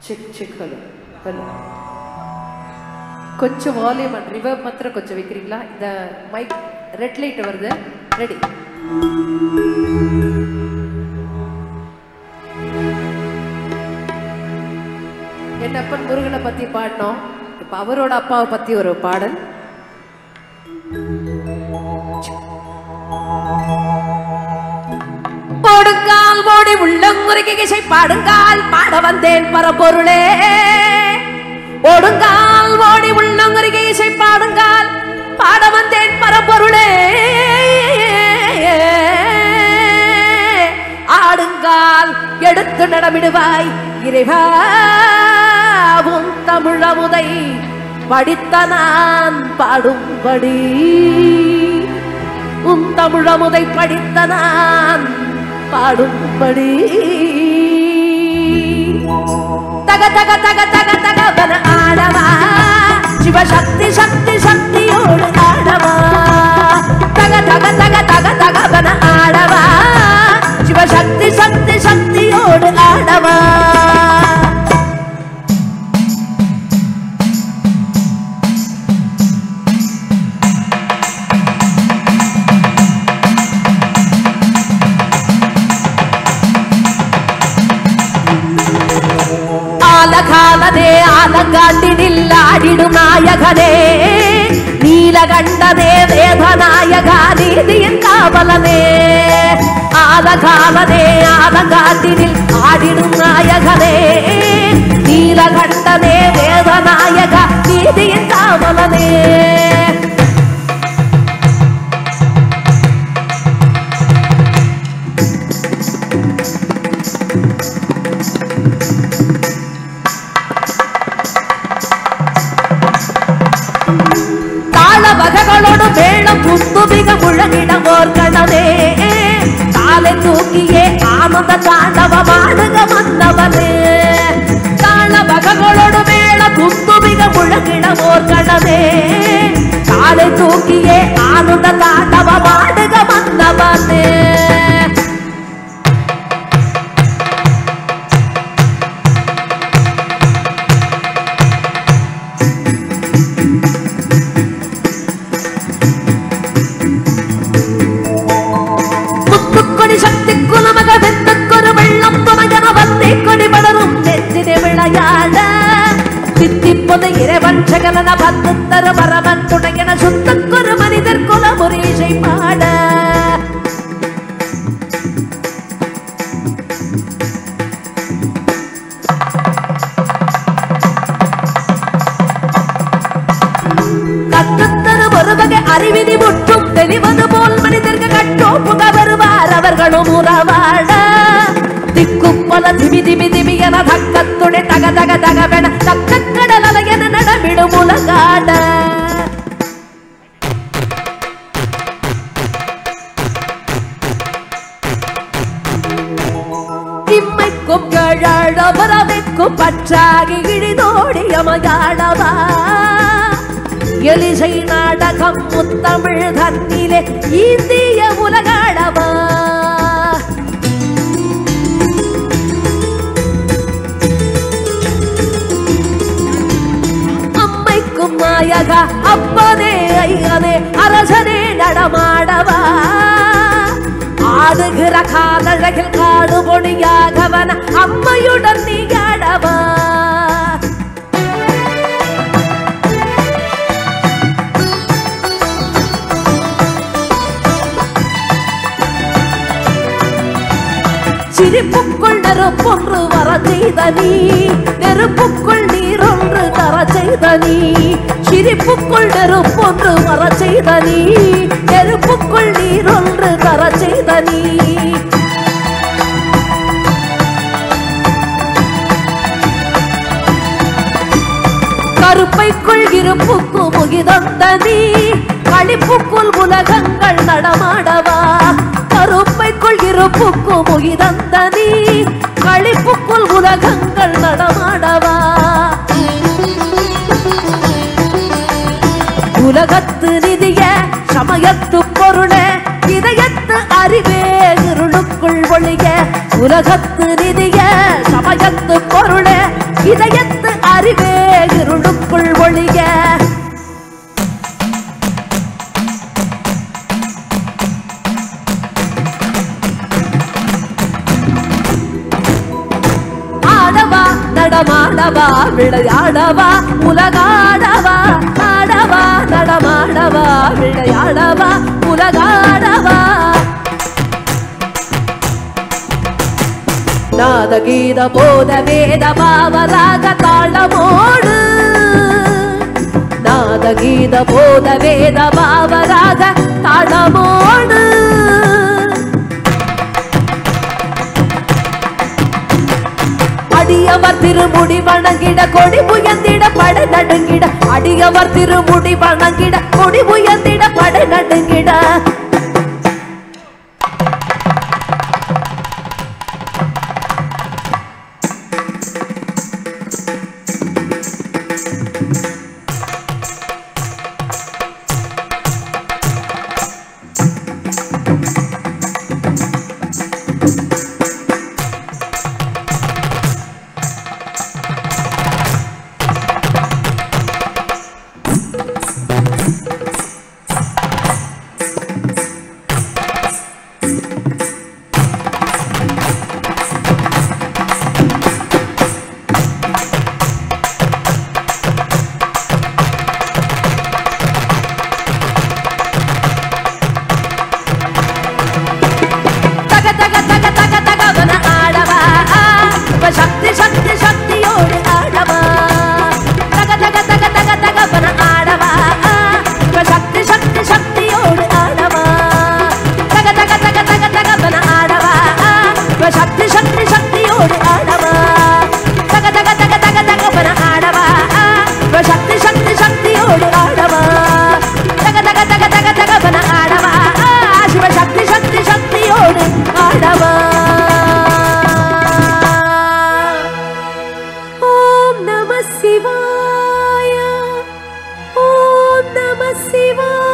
check check hello hello కొంచెం volume and reverb మాత్రం కొంచెం வைக்கிறீங்களா இந்த மைக் ரெட் லைட் வருது ரெடி என் அப்பன் முருகனை பத்தி பாடணும் இப்ப அவரோட அப்பாவை பத்தி ஒரு பாடல் போடுங்கால் ஓடி உள்ளங்குருகி இசை பாடுங்கால் பாட வந்தேன் பரபொருளே ஓடுங்கால் ஓடி உள்ளங்குருகி இசை பாடுங்கால் பாட வந்தேன் பரபொருளே ஆடுங்கால் எடுத்து நடமிடுவாய் இறைவா உன் தமிழமுதை படித்த நான் பாடும்படி உன் தமிழமுதை படித்த நான் பாடும்படி தக தக தக தக தக பன ஆடவா சிவசக்தி சக்தி சக்தியோடு ஆடவா தக தக தக தக தக பன ஆடவா சிவசக்தி சக்தி சக்தியோடு ஆடவா ஆலகாலனே ஆலங்காட்டினில் ஆடிடும் நாயகனே நீலகண்டனே வேதநாயகா நீதியின் காவலனே ஆலகாலனே ஆலங்காட்டினில் ஆடிடும் நாயகனே நீலகண்டனே வேதநாயகா நீதியின் காவலனே வககளோடு மேளம் குந்துமிக முழங்கிடம் ஓர்கணமே காலை தூக்கியே ஆனந்த தாண்டவமாடுக வந்தவனே தாள வககளோடு மேள குந்துமிக முழங்கிடம் ஓர்கணமே காலை தூக்கியே ஆனந்த தாண்டவமாடுக வந்தவனே சக்தி குலமக வெந்தக்கொரு வெள்ளம் துணையன வந்தே கொடி படரும் நெஞ்சினை விளையாட சித்திப்பது இறைவன் சகலன பத்து தரு பரமன் துணையன சுத்தக்கொரு மனிதர் குலமுரீசை பாட கற்றுத்தரு ஒரு வகை அறிவினி முற்றும் தெளிவது போல் மனிதர்கள் கட்டோப்புக வருவார் அவர்களும் உறவாட திக்குப்பல திமி திமி திமி என தக்கத்துணை தக தக தகவென தக்க கடல என நடமிடும் உலகாட இம்மைக்கும் கழாடவரவைக்கும் பற்றாகி இழிதோடி அமையாடவா எலிசை நாடகம் முத்தமிழ் தன்னிலே இந்திய உலகாடவா அம்மைக்கும் நாயகா அப்பனே ஐயனே அரசனே நடமாடவா ஆடுகிற காதழகில் காடு பொடியாகவன அம்மையுடன் நீ ஆடவா சிரிப்புக்குள் நெருப்பொன்று வர செய்த நீ நெருப்புக்குள் நீரொன்று தர செய்த நீ சிரிப்புக்குள் நெருப்பொன்று வர செய்த நீ நெருப்புக்குள் நீரொன்று தர செய்த நீ கருப்பைக்குள் இருப்புக்கு முகிதந்த நீ களிப்புக்குள் உலகங்கள் நடமாடவா கருப்பைக்குள் இருப்புக்கு முகிதந்த நீ களிப்புக்குள் உலகங்கள் நடமாடவா உலகத்து நிதிய சமயத்து பொருளே இதயத்து அறிவே இருளுக்குள் ஒளிய உலகத்து நிதிய சமயத்து பொருளே இதயத்து அறிவே இருளுக்குள் ஒளிய ஆடவா நடமாடவா விளையாடவா உலகாடவா ஆடவா நடமாடவா விளையாடவா உலகாடவா நாத கீத போத வேத பாவராக தாளமோடு நாத கீத போத வேத பாவராக தாளமோடு அடியவர் திருமுடி வணங்கிட கொடி புயந்திட பட நடுங்கிட அடியவர் திருமுடி வணங்கிட கொடி புயந்திட பட நடுங்கிட शक्ति शक्ति शक्तियोடு ஆடவா தக தக தக தக தகவன ஆடவா शक्ति शक्ति शक्तिயோடு ஆடவா தக தக தக தக தகவன ஆடவா शक्ति शक्ति शक्तिயோடு ஆடவா தக தக தக தக தகவன ஆடவா शक्ति शक्ति शक्तिயோடு ஆடவா தக தக தக தக தகவன ஆடவா शिव शक्ति शक्ति शक्तिயோடு ஆடவா शिवाय ओम नमः शिवाय